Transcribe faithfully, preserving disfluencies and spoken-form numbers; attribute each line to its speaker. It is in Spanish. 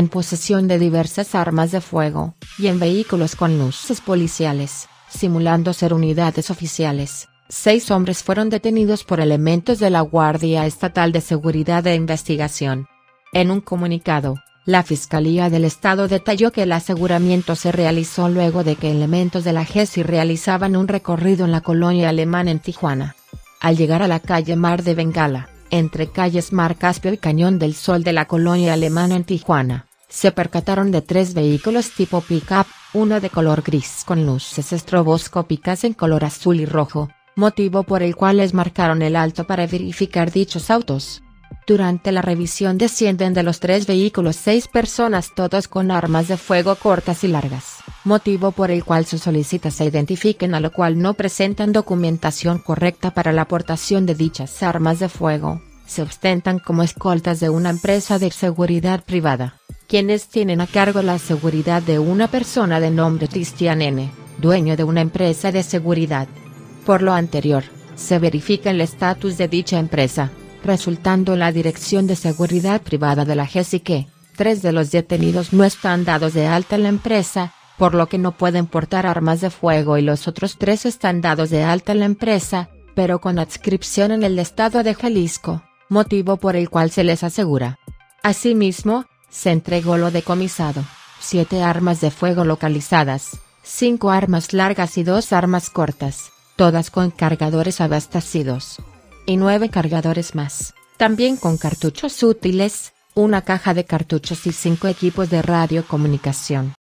Speaker 1: en posesión de diversas armas de fuego, y en vehículos con luces policiales, simulando ser unidades oficiales. Seis hombres fueron detenidos por elementos de la Guardia Estatal de Seguridad e Investigación. En un comunicado, la Fiscalía del Estado detalló que el aseguramiento se realizó luego de que elementos de la G E S I realizaban un recorrido en la colonia alemana en Tijuana. Al llegar a la calle Mar de Bengala, entre calles Mar Caspio y Cañón del Sol de la colonia alemana en Tijuana, se percataron de tres vehículos tipo pick-up, uno de color gris con luces estroboscópicas en color azul y rojo, motivo por el cual les marcaron el alto para verificar dichos autos. Durante la revisión descienden de los tres vehículos seis personas, todos con armas de fuego cortas y largas, motivo por el cual se solicita se identifiquen, a lo cual no presentan documentación correcta para la aportación de dichas armas de fuego. Se ostentan como escoltas de una empresa de seguridad privada, quienes tienen a cargo la seguridad de una persona de nombre Cristian N., dueño de una empresa de seguridad. Por lo anterior, se verifica el estatus de dicha empresa, resultando en la Dirección de Seguridad Privada de la G E S I que, tres de los detenidos no están dados de alta en la empresa, por lo que no pueden portar armas de fuego, y los otros tres están dados de alta en la empresa, pero con adscripción en el estado de Jalisco, motivo por el cual se les asegura. Asimismo, se entregó lo decomisado: siete armas de fuego localizadas, cinco armas largas y dos armas cortas, todas con cargadores abastecidos, y nueve cargadores más, también con cartuchos útiles, una caja de cartuchos y cinco equipos de radiocomunicación.